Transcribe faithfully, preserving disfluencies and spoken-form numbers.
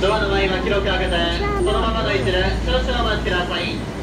ドアの前は広く開けて、そのままの位置で少々お待ちください。